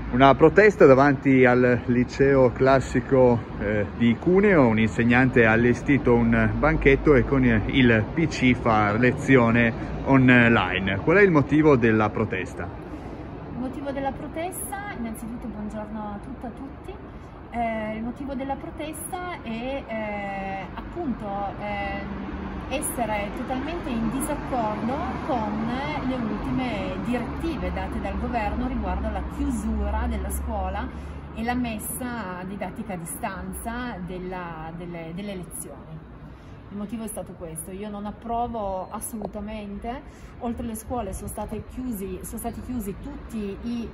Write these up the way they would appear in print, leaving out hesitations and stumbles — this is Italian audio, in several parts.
Una protesta davanti al liceo classico di Cuneo. Un insegnante ha allestito un banchetto e con il PC fa lezione online. Qual è il motivo della protesta? Il motivo della protesta, innanzitutto buongiorno a tutti. Il motivo della protesta è essere totalmente in disaccordo con le ultime direttive date dal governo riguardo alla chiusura della scuola e la messa didattica a distanza delle lezioni. Il motivo è stato questo: io non approvo assolutamente. Oltre alle scuole sono stati chiusi tutti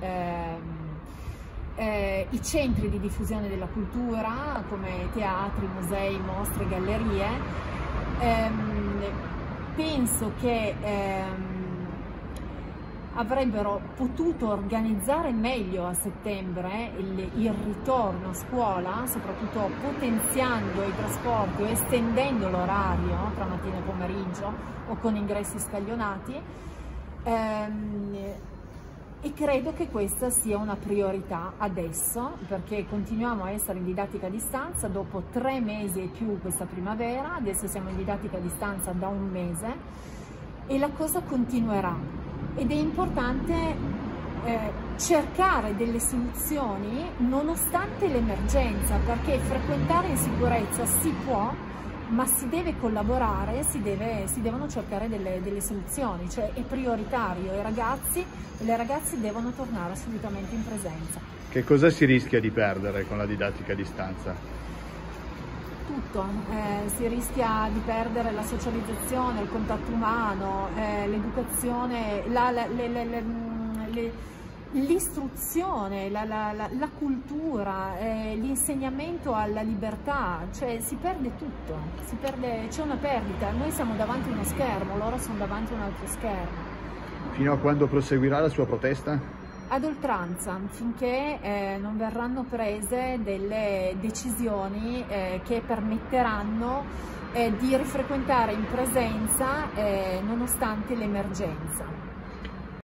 i centri di diffusione della cultura come teatri, musei, mostre, gallerie. Penso che avrebbero potuto organizzare meglio a settembre il ritorno a scuola, soprattutto potenziando i trasporti o estendendo l'orario tra mattina e pomeriggio o con ingressi scaglionati. E credo che questa sia una priorità adesso, perché continuiamo a essere in didattica a distanza dopo 3 mesi e più questa primavera. Adesso siamo in didattica a distanza da 1 mese e la cosa continuerà, ed è importante cercare delle soluzioni nonostante l'emergenza, perché frequentare in sicurezza si può, ma si deve collaborare, si devono cercare delle soluzioni, cioè è prioritario. I ragazzi e le ragazze devono tornare assolutamente in presenza. Che cosa si rischia di perdere con la didattica a distanza? Tutto, si rischia di perdere la socializzazione, il contatto umano, l'educazione, l'istruzione, la cultura, l'insegnamento alla libertà, cioè si perde tutto, c'è una perdita. Noi siamo davanti a uno schermo, loro sono davanti a un altro schermo. Fino a quando proseguirà la sua protesta? Ad oltranza, finché non verranno prese delle decisioni che permetteranno di rifrequentare in presenza nonostante l'emergenza.